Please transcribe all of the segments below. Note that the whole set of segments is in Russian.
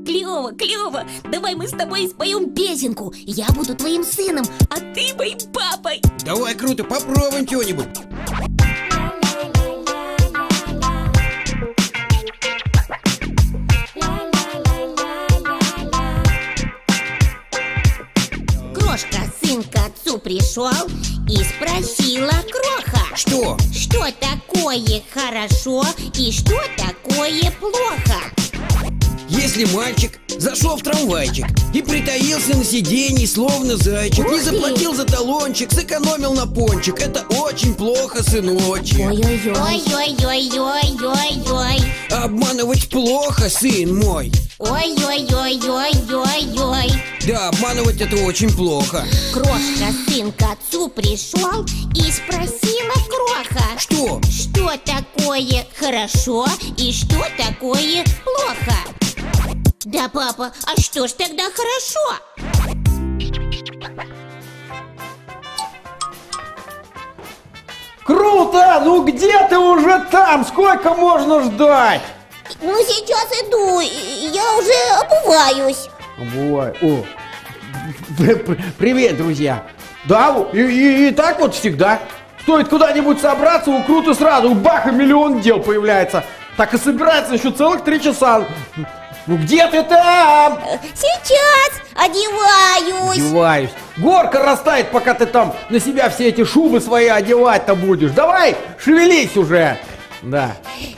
клево, клево. Давай мы с тобой споем песенку. Я буду твоим сыном, а ты моим папой. Давай, круто, попробуем чего-нибудь. Крошка, сын к отцу пришел и спросила кроха: Что? Что такое хорошо и что такое плохо? Если мальчик зашел в трамвайчик и притаился на сиденье, словно зайчик, не заплатил за талончик, сэкономил на пончик, это очень плохо, сыночек. Ой-ой-ой. Ой-ой-ой-ой-ой-ой. Обманывать плохо, сын мой. Ой-ой-ой-ой-ой-ой. Да, обманывать это очень плохо. Крошка, сын к отцу пришел и спросила кроха: Что? Что такое хорошо и что такое плохо? Да, папа, а что ж тогда хорошо? Круто! Ну где ты уже там? Сколько можно ждать? Ну сейчас иду, я уже обуваюсь. Бывает. О, привет, друзья. Да, и так вот всегда. Стоит куда-нибудь собраться, у Круто сразу бах, и миллион дел появляется. Так и собирается еще целых 3 часа. Ну где ты там? Сейчас одеваюсь. Одеваюсь. Горка растает, пока ты там на себя все эти шубы свои одевать-то будешь. Давай, шевелись уже. Да.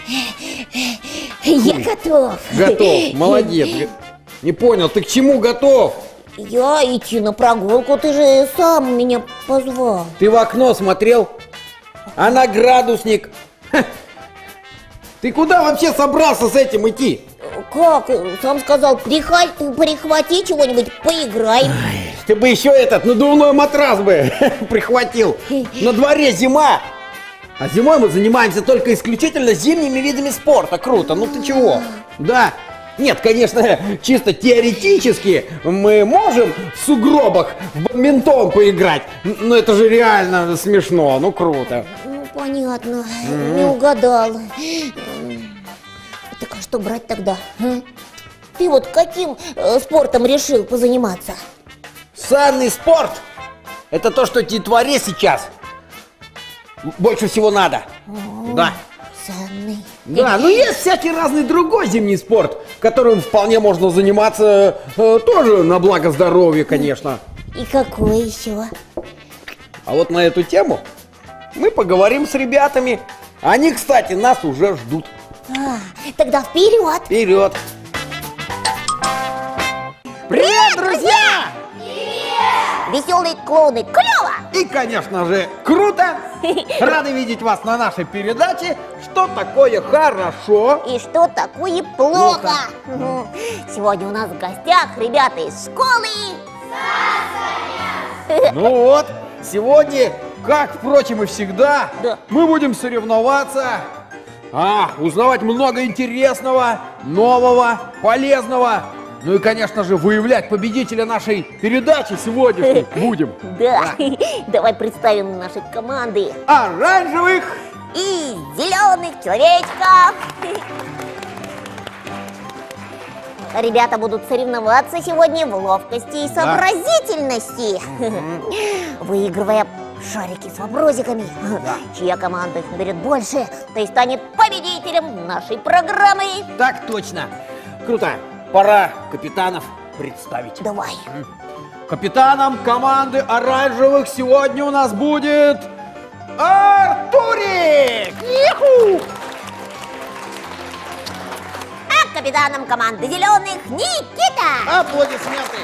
Я готов. Готов, молодец. Не понял, ты к чему готов? Я идти на прогулку, ты же сам меня позвал. Ты в окно смотрел? А на градусник? Ха. Ты куда вообще собрался с этим идти? Как? Сам сказал, прихвати чего-нибудь, поиграем. Ты бы еще этот надувной матрас бы прихватил. На дворе зима. А зимой мы занимаемся только исключительно зимними видами спорта. Круто, ну ты чего? Да. Нет, конечно, чисто теоретически мы можем в сугробах в бадминтон поиграть. Но это же реально смешно, ну круто. Ну, понятно, не угадал. Так а что брать тогда? А? Ты вот каким спортом решил позаниматься? Санный спорт – это то, что детворе сейчас больше всего надо. Да. Санный. Да, но есть всякий разный другой зимний спорт, которым вполне можно заниматься тоже на благо здоровья, конечно. И какой еще? А вот на эту тему мы поговорим с ребятами. Они, кстати, нас уже ждут. Тогда вперед! Вперед! Привет, друзья! Веселые клоуны, клево! И, конечно же, круто! Рады видеть вас на нашей передаче «Что такое хорошо?» И что такое плохо? Сегодня у нас в гостях ребята из школы. Ну вот, сегодня, как, впрочем, и всегда, Да. мы будем соревноваться, узнавать много интересного, нового, полезного. Ну и, конечно же, выявлять победителя нашей передачи сегодняшней будем. Да, давай представим наши команды. Оранжевых И зеленых человечков. Ребята будут соревноваться сегодня в ловкости и сообразительности, выигрывая шарики с вопросиками. Чья команда их наберет больше, то и станет победителем нашей программы. Так точно. Круто. Пора капитанов представить. Давай. Капитаном команды оранжевых сегодня у нас будет Артурик! Иху! А капитаном команды зеленых Никита! Аплодисменты!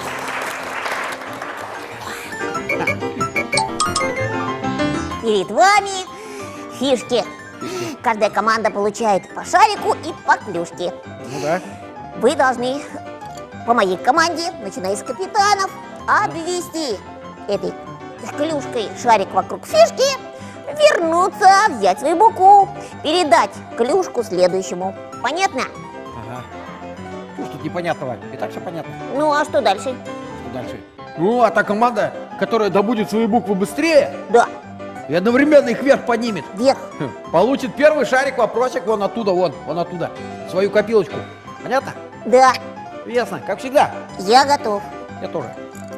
Перед вами фишки. Каждая команда получает по шарику и по клюшке. Ну да. Вы должны по моей команде, начиная с капитанов, обвести этой клюшкой шарик вокруг фишки, вернуться, взять свою букву, передать клюшку следующему. Понятно? Ага. Что ж тут непонятного? И так все понятно. Ну а что дальше? Что дальше? Ну, а та команда, которая добудет свои буквы быстрее Да, и одновременно их вверх поднимет, вверх. получит первый шарик, вопросик вон оттуда, вон оттуда, свою копилочку. Понятно? Да. Ясно, как всегда. Я готов. Я тоже.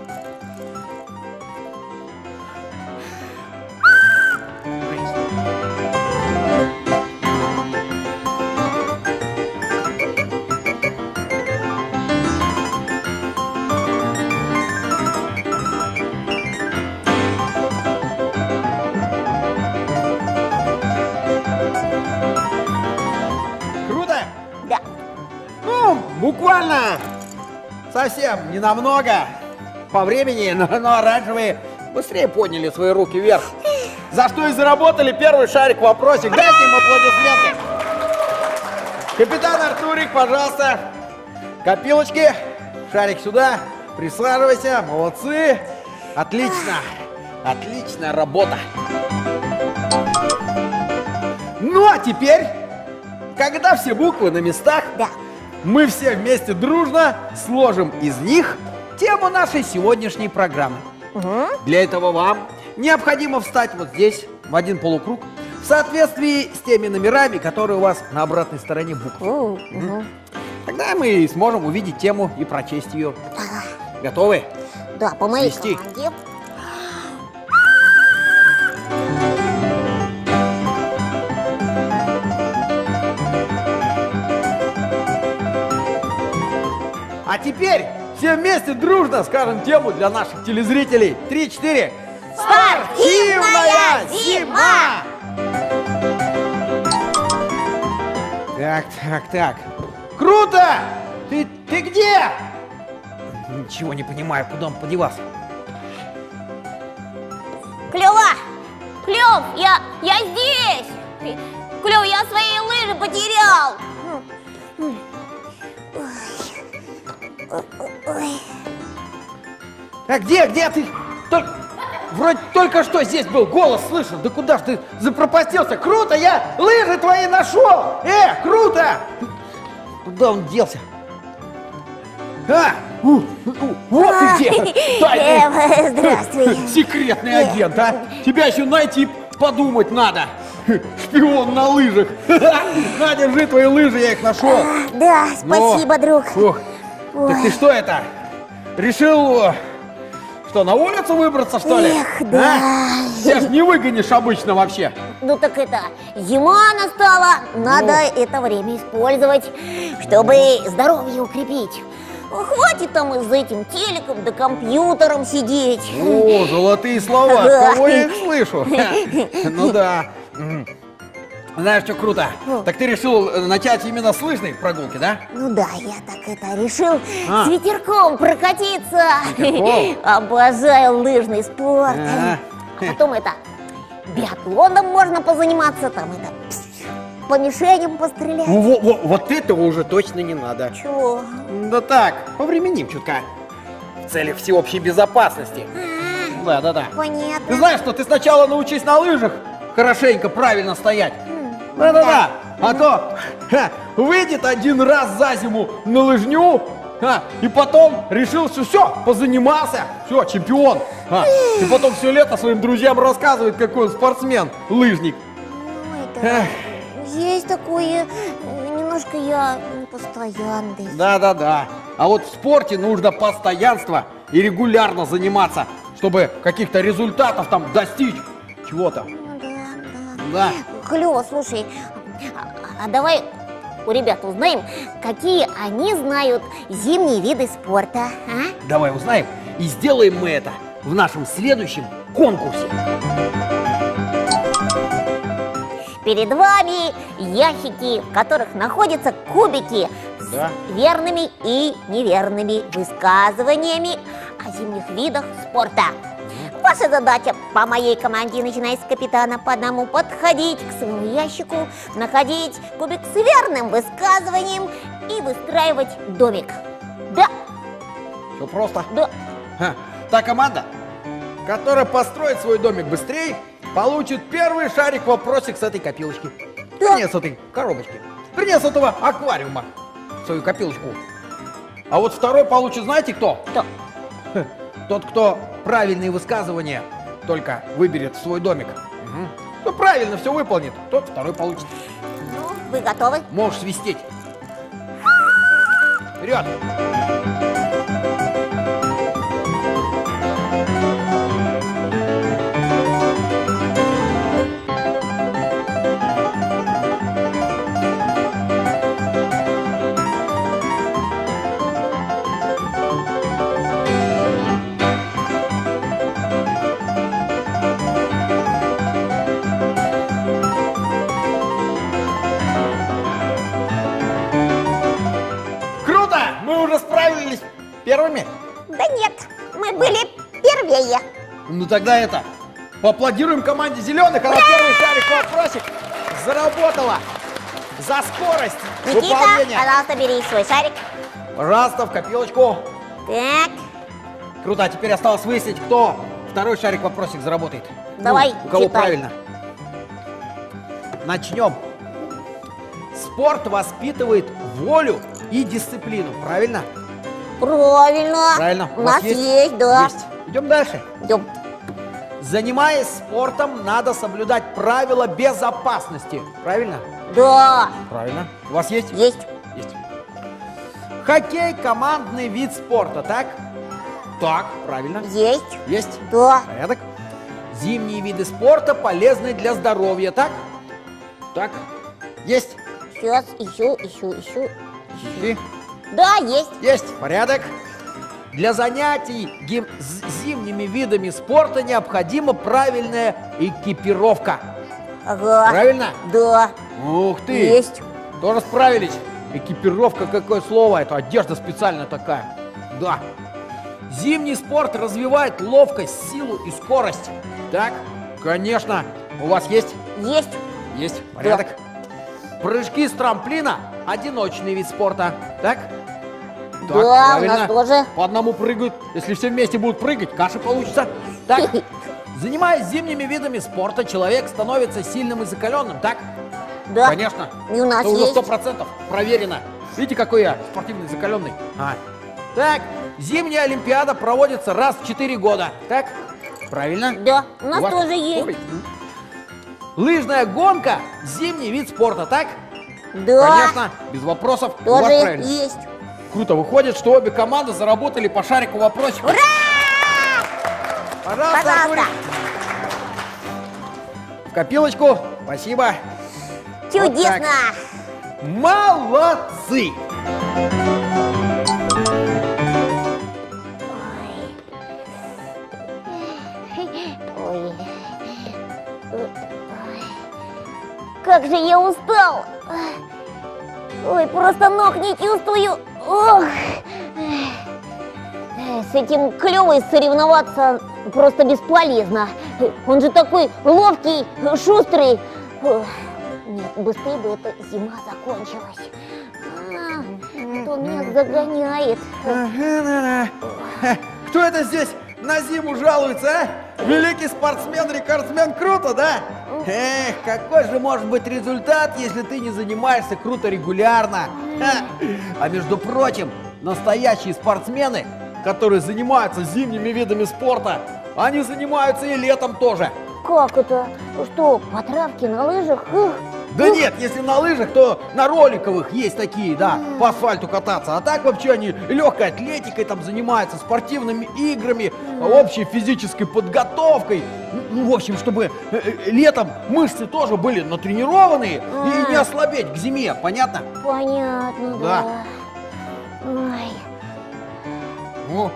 Круто? Да. Ну, буквально совсем ненамного по времени, но раньше вы быстрее подняли свои руки вверх. За что и заработали первый шарик вопросик. Дайте им аплодисменты. Капитан Артурик, пожалуйста. Копилочки, шарик сюда. Присаживайся, молодцы. Отлично. Отличная работа. Ну а теперь, когда все буквы на местах, Да. мы все вместе дружно сложим из них тему нашей сегодняшней программы. Для этого вам необходимо встать вот здесь, в один полукруг, в соответствии с теми номерами, которые у вас на обратной стороне букв. Тогда мы и сможем увидеть тему и прочесть ее. Готовы? Да, по моей Свести. команде. А теперь все вместе дружно скажем тему для наших телезрителей. 3-4. Спортивная зима! Так. Круто! Ты где? Ничего не понимаю, куда он подевался. Клёва! Клёв, я здесь! Клёв, я свои лыжи потерял! А где ты? Вроде только что здесь был, голос слышал. Да куда ж ты запропастился? Круто, я лыжи твои нашел! Круто! Куда он делся? Вот ты где! Здравствуй! Секретный агент, а? Тебя еще найти подумать надо. Шпион на лыжах. На, держи твои лыжи, я их нашел. Да, спасибо, друг. Так ты что это? Решил, что, на улицу выбраться, что ли? Эх, да. Тебя ж не выгонишь обычно вообще. Ну так это, зима настала, надо это время использовать, чтобы здоровье укрепить. Хватит там и за этим телеком да компьютером сидеть. О, золотые слова, Да. кого я их слышу? Ну да. Знаешь, что круто? Так ты решил начать именно с лыжной прогулки, да? Ну да, я так это решил А. с ветерком прокатиться. Ветерком? Обожаю лыжный спорт. А. А потом это, биатлоном можно позаниматься, там это, по мишеням пострелять. Вот этого уже точно не надо. Чего? Да так, повременим чутка. В целях всеобщей безопасности. Да. Ты Понятно. знаешь что, ты сначала научись на лыжах хорошенько, правильно стоять. Да. А то выйдет один раз за зиму на лыжню, и потом решил, что все, позанимался, все, чемпион. И потом все лето своим друзьям рассказывает, какой он спортсмен, лыжник. Ну, это, есть такое, немножко я постоянный. Да. А вот в спорте нужно постоянство и регулярно заниматься, чтобы каких-то результатов там достичь чего-то. Да. Клево, слушай, а давай у ребят узнаем, какие они знают зимние виды спорта, а? Давай узнаем и сделаем мы это в нашем следующем конкурсе. Перед вами ящики, в которых находятся кубики Да. с верными и неверными высказываниями о зимних видах спорта. Ваша задача по моей команде, начиная с капитана, по одному подходить к своему ящику, находить кубик с верным высказыванием и выстраивать домик. Да, Все просто. да. Та команда, которая построит свой домик быстрее, получит первый шарик-вопросик с этой копилочки. Вернее, с этой коробочки. Вернее, с этого аквариума. Свою копилочку. А вот второй получит, знаете кто? Кто? Тот, кто правильные высказывания только выберет в свой домик. Кто правильно все выполнит, тот второй получит. Ну, вы готовы? Можешь свистеть. Вперед! первыми? Да нет, мы были первее. Ну тогда это, поаплодируем команде зеленых, она первый шарик вопросик заработала за скорость Никита, выполнения. пожалуйста, бери свой шарик. Пожалуйста, в копилочку. Так, Круто, а теперь осталось выяснить, кто второй шарик вопросик заработает. Давай, Ну, у кого читай. правильно. Начнем. Спорт воспитывает волю и дисциплину, правильно? правильно. Правильно. У нас есть, да. Есть. Идем дальше. Идем. Занимаясь спортом, надо соблюдать правила безопасности. Правильно? Да, Правильно. У вас есть? есть. Есть. Хоккей – командный вид спорта, так? Так, правильно. Есть. Есть. Да. Порядок. Зимние виды спорта полезны для здоровья, так? Так. Есть. Сейчас ищу. И Да, есть. есть. Порядок. Для занятий зимними видами спорта необходима правильная экипировка. Ага. Правильно? Да, Ух ты! есть. Тоже справились. Экипировка, какое слово, это одежда специальная такая. Да. Зимний спорт развивает ловкость, силу и скорость. Так? Конечно. У вас есть? Есть. Есть. Порядок. Прыжки с трамплина – одиночный вид спорта. Так? Так, Да, у правильно. нас тоже. По одному прыгают. Если все вместе будут прыгать, каша получится. Так? Занимаясь зимними видами спорта, человек становится сильным и закаленным, так? Да. Конечно. И у нас Это уже есть. 100% проверено. Видите, какой я спортивный, закаленный? Так, зимняя Олимпиада проводится раз в 4 года. Так? Правильно? Да, у нас вас тоже есть. Ой. Лыжная гонка – зимний вид спорта, так? Да, Конечно, без вопросов. У вас тоже правильно. есть. Круто, выходит, что обе команды заработали по шарику вопросиков. Ура! Пожалуйста, Пожалуйста. Артурик. В копилочку. Спасибо. Чудесно. Молодцы! Ой. Как же я устал. Ой, просто ног не чувствую. Ох. С этим клёвой соревноваться просто бесполезно. Он же такой ловкий, шустрый. Ох. Нет, быстрее бы эта зима закончилась. Кто меня загоняет? Кто это здесь на зиму жалуется, а? Великий спортсмен, рекордсмен, круто, да? Эх, какой же может быть результат, если ты не занимаешься круто регулярно? А между прочим, настоящие спортсмены, которые занимаются зимними видами спорта, они занимаются и летом тоже. Как это? Что, по травке на лыжах? Да нет, если на лыжах, то на роликовых есть такие, да, по асфальту кататься. А так вообще они легкой атлетикой там занимаются, спортивными играми, общей физической подготовкой. Ну, в общем, чтобы летом мышцы тоже были натренированные и не ослабеть к зиме, понятно? Понятно, да. Ой, Ну,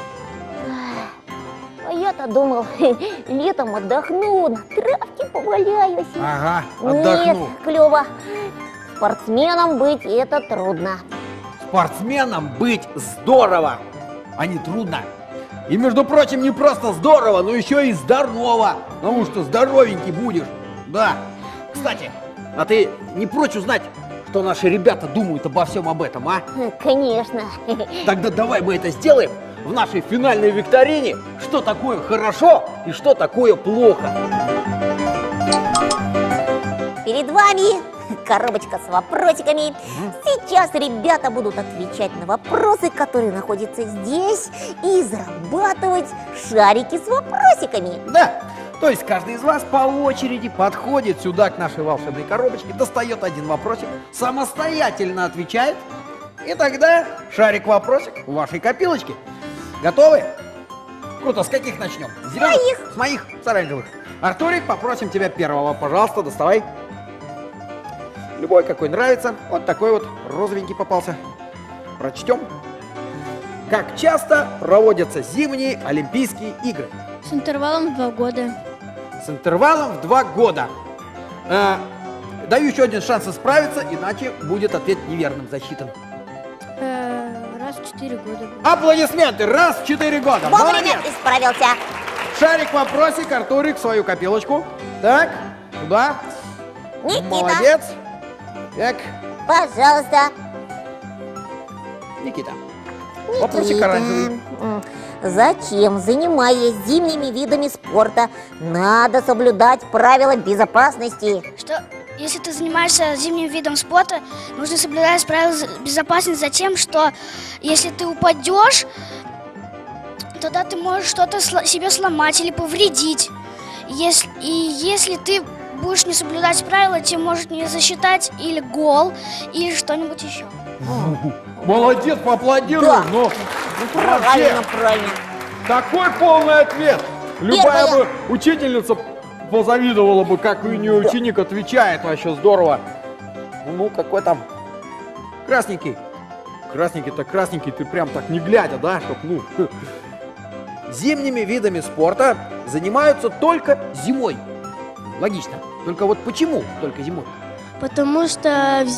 а я-то думал, летом отдохну, на травке поваляюсь. ага, отдохну. Нет, клево. Спортсменом быть это трудно. Спортсменом быть здорово, а не трудно. И, между прочим, не просто здорово, но еще и здорово, потому что здоровенький будешь. Да. Кстати, а ты не прочь узнать, что наши ребята думают обо всем об этом, а? Конечно. Тогда давай мы это сделаем в нашей финальной викторине, что такое хорошо и что такое плохо. Перед вами коробочка с вопросиками. Сейчас ребята будут отвечать на вопросы, которые находятся здесь, и зарабатывать шарики с вопросиками. Да, то есть каждый из вас по очереди подходит сюда к нашей волшебной коробочке, достает один вопросик, самостоятельно отвечает, и тогда шарик-вопросик в вашей копилочке. Готовы? Круто, с каких начнем? С зеленых? Моих. С моих, с оранжевых. Артурик, попросим тебя первого, пожалуйста, доставай. Любой, какой нравится. Вот такой вот розовенький попался. Прочтем. Как часто проводятся зимние Олимпийские игры? С интервалом в 2 года. С интервалом в 2 года. Даю еще один шанс исправиться, иначе будет ответ неверным засчитан. Раз в 4 года. Аплодисменты! Раз в 4 года! Вовремя Молодец! исправился. Шарик вопросик, Артурик, свою копилочку. Так, туда. Никита, Молодец. Так, пожалуйста. Никита. Вопросик оранжевый. Зачем, занимаясь зимними видами спорта, надо соблюдать правила безопасности? Что если ты занимаешься зимним видом спорта, нужно соблюдать правила безопасности за тем, что если ты упадешь, тогда ты можешь что-то себе сломать или повредить. Если ты будешь не соблюдать правила, тебе может не засчитать или гол, или что-нибудь еще. Молодец, поаплодируем. Да. Ну, Правильно, правильно. такой полный ответ. Любая Первое. бы учительница позавидовала бы, как у нее ученик отвечает. Вообще здорово. Ну, какой там красненький. Красненький-то красненький, ты прям так не глядя, да? Чтоб, ну. Зимними видами спорта занимаются только зимой. Логично. Только вот почему только зимой? Потому что в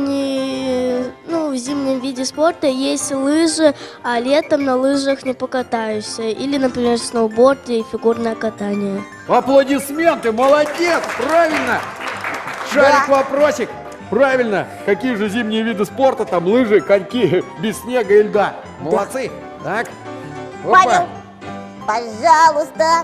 зимнем виде спорта есть лыжи, а летом на лыжах не покатаешься. Или, например, сноуборд и фигурное катание. Аплодисменты, молодец, правильно. Шарик вопросик. Правильно. Какие же зимние виды спорта? Там лыжи, коньки, без снега и льда. Молодцы. Так. Опа. Павел, пожалуйста.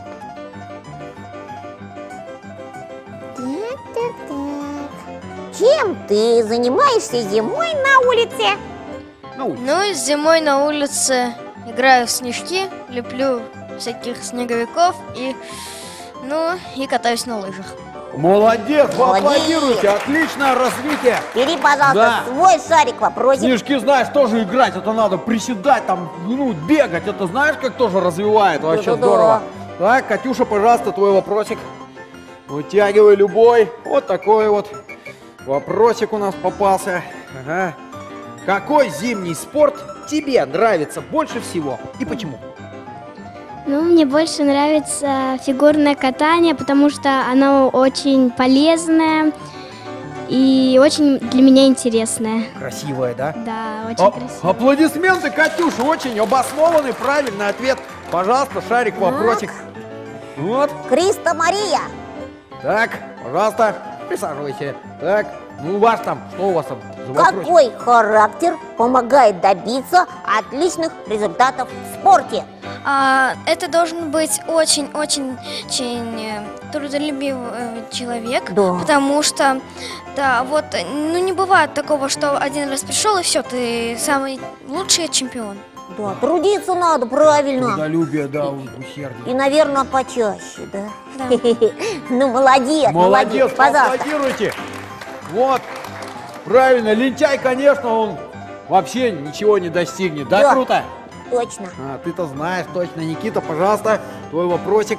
Так. Чем ты занимаешься зимой на улице? Ну, зимой на улице играю в снежки, леплю всяких снеговиков и катаюсь на лыжах. Молодец, вы Молодец. аплодируете. Отличное развитие. Бери, пожалуйста, Да. свой шарик вопросик. Снежки, знаешь, тоже играть. Это надо приседать, там, бегать. Это знаешь, как тоже развивает. Вообще Да-да-да. здорово. Так, Катюша, пожалуйста, твой вопросик. Вытягивай любой. Вот такой вот вопросик у нас попался. Ага. Какой зимний спорт тебе нравится больше всего и почему? Ну, мне больше нравится фигурное катание, потому что оно очень полезное и очень для меня интересное. Красивая, да? Да, очень красиво. Аплодисменты, Катюша, очень обоснованный, правильный ответ. Пожалуйста, шарик, вопросик. Вот. Криста Мария. Так, пожалуйста, присаживайся. Так, ну ваш там, что у вас там за вопросик? Какой характер помогает добиться отличных результатов в спорте? Это должен быть очень-очень трудолюбивый человек, Да. потому что, не бывает такого, что один раз пришел и все, ты самый лучший чемпион. Да, трудиться надо, правильно. Трудолюбие, да, усердие. И, наверное, почаще, да? Да. Ну, молодец, Молодец, пожалуйста. поаплодируйте. Вот, правильно, лентяй, конечно, он вообще ничего не достигнет. Да, Да. круто? Точно. Ты-то знаешь точно. Никита, пожалуйста, твой вопросик.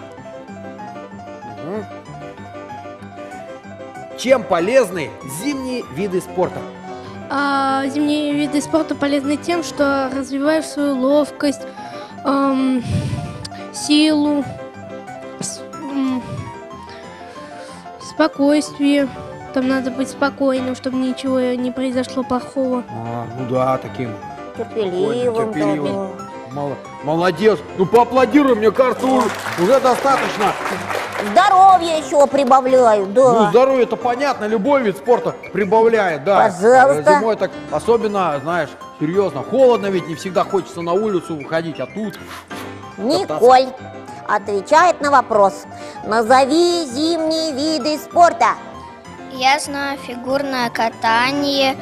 Мгм. Чем полезны зимние виды спорта? Зимние виды спорта полезны тем, что развиваешь свою ловкость, силу, спокойствие. Там надо быть спокойным, чтобы ничего не произошло плохого. Ну да, таким. Терпеливым. терпеливым. да. Молодец. Ну поаплодируй, мне кажется, уже достаточно. Здоровье еще прибавляют, да. Ну, здоровье это понятно, любой вид спорта прибавляет, да. Пожалуйста. Зимой так особенно, знаешь, серьезно, холодно, ведь не всегда хочется на улицу выходить, а тут... Николь отвечает на вопрос. Назови зимние виды спорта. Я знаю фигурное катание,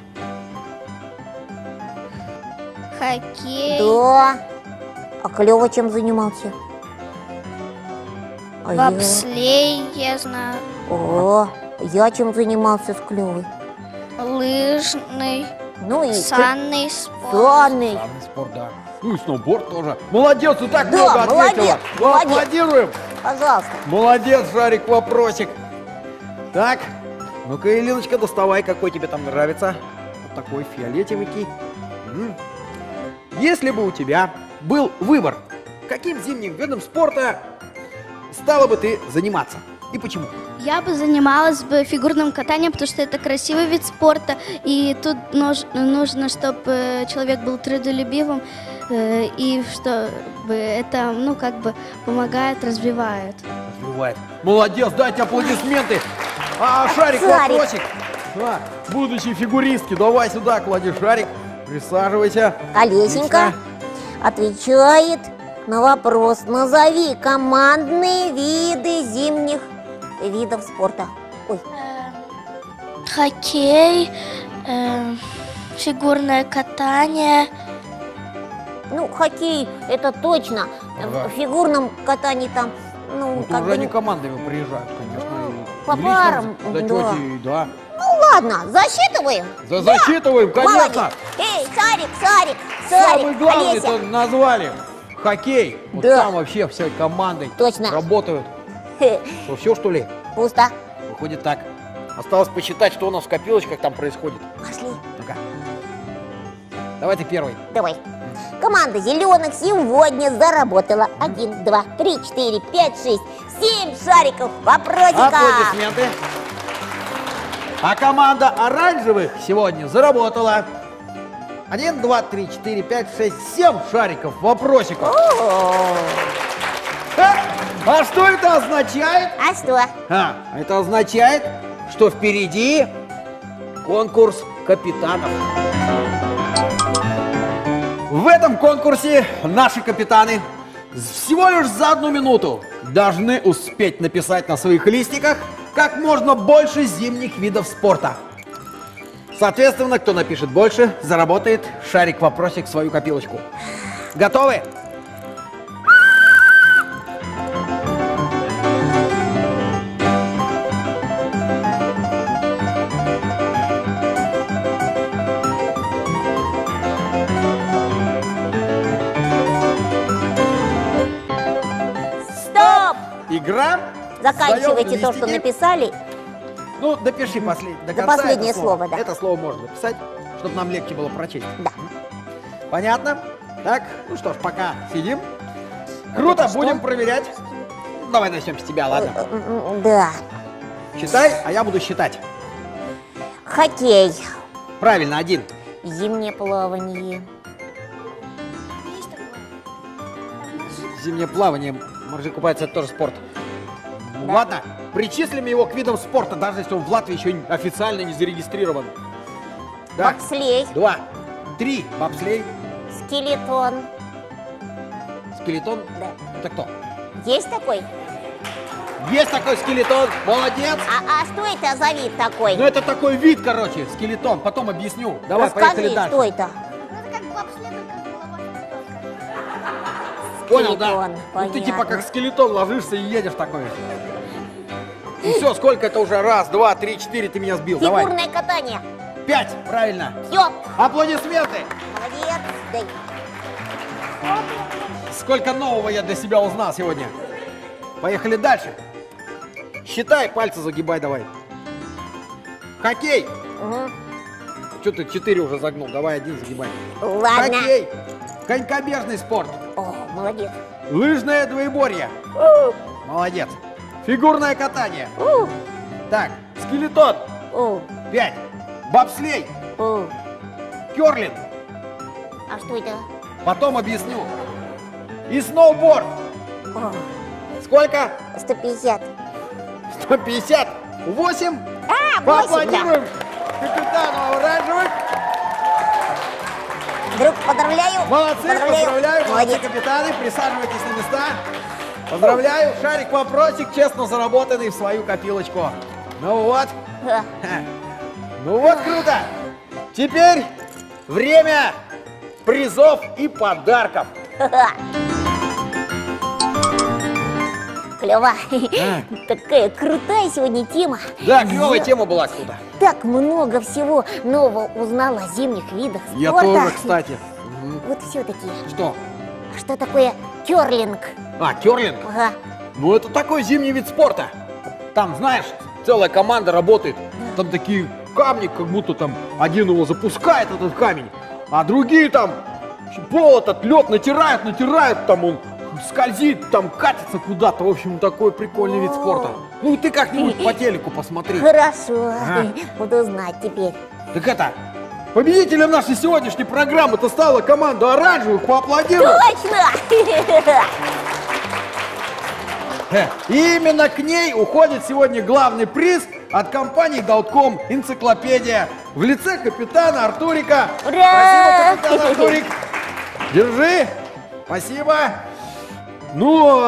хоккей, Да. А Клёва чем занимался? А я- бобслей, я знаю, О, я чем занимался с Клёвой? лыжный, Ну и санный спорт. санный. Самый спорт, да. Ну и сноуборд тоже. Молодец, ты так Да, много ответила. молодец, Ну, молодец. аплодируем. Пожалуйста. Молодец, Шарик, вопросик. Так, ну-ка, Илиночка, доставай, какой тебе там нравится. Вот такой фиолетовенький. Если бы у тебя был выбор, каким зимним видом спорта стала бы ты заниматься? И почему? Я бы занималась бы фигурным катанием, потому что это красивый вид спорта, и тут нужно, чтобы человек был трудолюбивым, и чтобы это, ну, как бы помогает, развивает. Развивает. Молодец, дайте аплодисменты. Шарик, Шарик. вопросик. Да, будущие фигуристки, давай сюда клади шарик. Присаживайся. Колесенько отвечает на вопрос. Назови командные виды зимних видов спорта. Ой, Хоккей, фигурное катание. ну, хоккей, это точно. Ага. В фигурном катании там, ну, Вот как уже бы... они командами приезжают, конечно. и по в личном парам, зачете, да. Ну, ладно, засчитываем. Засчитываем, конечно. Молодец. Эй, Сарик, Самый главный Олеся. это назвали. Хоккей. Вот Да. там вообще всей командой Точно. работают. Хе, Что, все, что ли? Пусто. Выходит так. Осталось посчитать, что у нас в копилочках там происходит. Пошли. Ну-ка. Давай ты первый. Давай. Команда зеленых сегодня заработала 1, 2, 3, 4, 5, 6, 7 шариков вопросика. Аплодисменты. А команда оранжевых сегодня заработала 1, 2, 3, 4, 5, 6, 7 шариков вопросиков. О, А что это означает? а что? Это означает, что впереди конкурс капитанов. В этом конкурсе наши капитаны всего лишь за 1 минуту должны успеть написать на своих листиках как можно больше зимних видов спорта. Соответственно, кто напишет больше, заработает шарик-вопросик в свою копилочку. Готовы? Стоп! Игра. Заканчивайте Сдаем то, что листики. написали. Ну, допиши до За конца последнее это слово, да. Это слово можно написать, чтобы нам легче было прочесть. Да. Понятно? Так, ну что ж, пока сидим. Круто, это что? будем проверять. Давай начнем с тебя, ладно? Да. Считай, а я буду считать. Хоккей. Правильно, 1. Зимнее плавание. Зимнее плавание, моржи купаются, это тоже спорт. Ну, Да. ладно, причислим его к видам спорта, даже если он в Латвии еще официально не зарегистрирован. Так, Бобслей. 2. 3. Бобслей. Скелетон. Скелетон. Да. Это кто? Есть такой? Есть такой скелетон, молодец. А что это за вид такой? Ну это такой вид, короче, скелетон, потом объясню. Давай, Расскажи, поехали дальше. что это? Понял, да? Скелетон, Ну ты типа понятно. как скелетон ложишься и едешь такой. Ну все, сколько это уже? 1, 2, 3, 4, ты меня сбил. Давай. Фигурное катание. 5, правильно. Все. Аплодисменты. Молодец. Дай. Сколько нового я для себя узнал сегодня. Поехали дальше. Считай, пальцы загибай давай. Хоккей. Угу. Что ты 4 уже загнул? Давай 1 загибай. Ладно. Хоккей. Конькобежный спорт. О, молодец. Лыжное двоеборье. Молодец. Фигурное катание. Так, скелетон. 5. Бобслей. Керлинг. А что это? Потом объясню. И сноуборд. О, Сколько? 150. 150. 8. 8, да. Поаплодируем капитану оранжевых. Друг, поздравляю. Молодцы, поздравляю. Молодцы, Молодец. капитаны. Присаживайтесь на места. Поздравляю. Шарик-вопросик честно заработанный в свою копилочку. Ну вот. Ха. Ну вот, круто. Теперь время призов и подарков. Ха-ха. Клево. Такая крутая сегодня тема. Да, клевая тема была, круто. Так много всего нового узнала о зимних видах спорта. Я тоже, кстати. Вот все-таки, Что? что такое керлинг? Керлинг? Ага. Ну, это такой зимний вид спорта. Там, знаешь, целая команда работает. Там такие камни, как будто там один его запускает, этот камень, а другие там пол этот лед натирают, там он скользит, там катится куда-то. В общем, такой прикольный вид спорта. Ну и ты как-нибудь по телеку посмотри. Хорошо, Ага. буду знать теперь. Так это, победителем нашей сегодняшней программы-то стала команда оранжевых. Поаплодируем. Точно! Именно к ней уходит сегодня главный приз от компании Даутcom энциклопедия в лице капитана Артурика. Ура! Спасибо, капитан Артурик. Держи. Спасибо. Ну,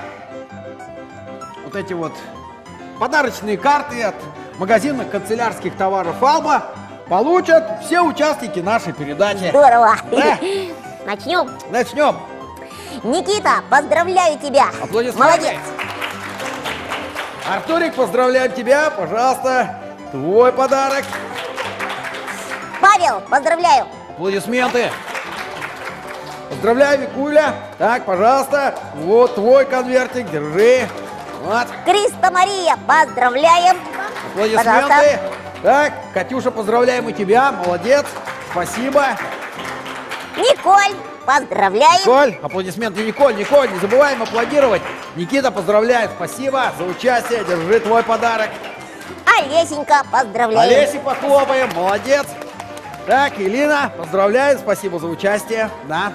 вот эти вот подарочные карты от магазина канцелярских товаров Алба получат все участники нашей передачи. Здорово! Да. Начнем. Начнем. Никита, поздравляю тебя! Аплодисменты. Молодец! Артурик, поздравляем тебя, пожалуйста, твой подарок. Павел, поздравляю! Аплодисменты. Поздравляю, Викуля. Так, пожалуйста, вот твой конвертик, держи. Вот, Криста Мария, поздравляем! аплодисменты. Пожалуйста. Так, Катюша, поздравляем и тебя, молодец, спасибо. Николь, поздравляем! Николь, аплодисменты, Николь, Николь, не забываем аплодировать. Никита, поздравляю, спасибо за участие, держи твой подарок. Олесенька, поздравляем! Олесе похлопаем, молодец. Так, Елена, поздравляю, спасибо за участие. Да.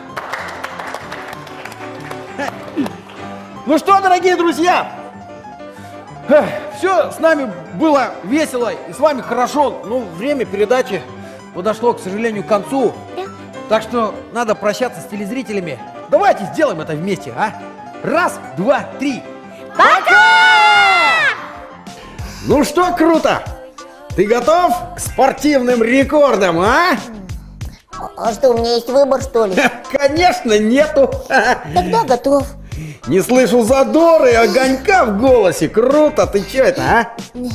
Ну что, дорогие друзья, все с нами было весело и с вами хорошо, но время передачи подошло, к сожалению, к концу. Так что надо прощаться с телезрителями. Давайте сделаем это вместе, а? Раз, два, три. Пока! Ну что, круто! Ты готов к спортивным рекордам, а? А что, у меня есть выбор, что ли? Конечно, нету. Тогда готов. Не слышу задора и огонька в голосе. Круто, ты че это, а?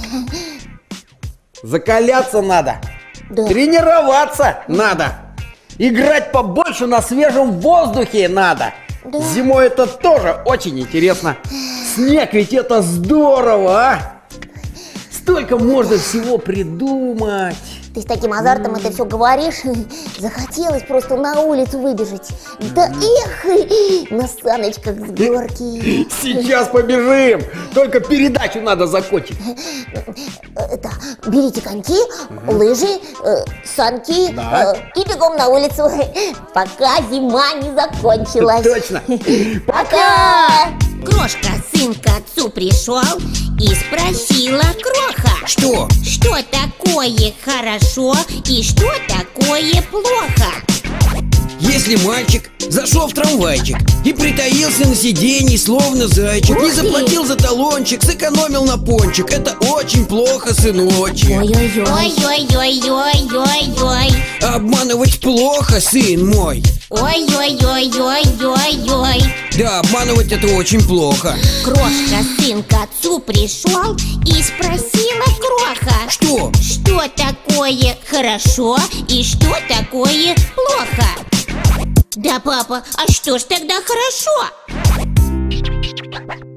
Закаляться надо. Да. Тренироваться надо. Играть побольше на свежем воздухе надо. Да. Зимой это тоже очень интересно. Снег ведь это здорово, а? Столько можно всего придумать. Ты с таким азартом это все говоришь. Захотелось просто на улицу выбежать. Да эх, на саночках с горки. Сейчас побежим. Только передачу надо закончить. Это, берите коньки, лыжи, санки Да. и бегом на улицу, пока зима не закончилась. Точно. Пока! Крошка, сын к отцу пришел и спросила Кроха: Что? что такое хорошо и что такое плохо? Если мальчик зашел в трамвайчик и притаился на сиденье, словно зайчик, не заплатил за талончик, сэкономил на пончик, это очень плохо, сыночек. Ой-ой-ой. Ой-ой-ой-ой-ой-ой. Обманывать плохо, сын мой. Ой-ой-ой-ой-ой-ой. Да, обманывать это очень плохо. Крошка, сын к отцу пришел и спросила Кроха: Что? что такое хорошо и что такое плохо? Да, папа, а что ж тогда хорошо?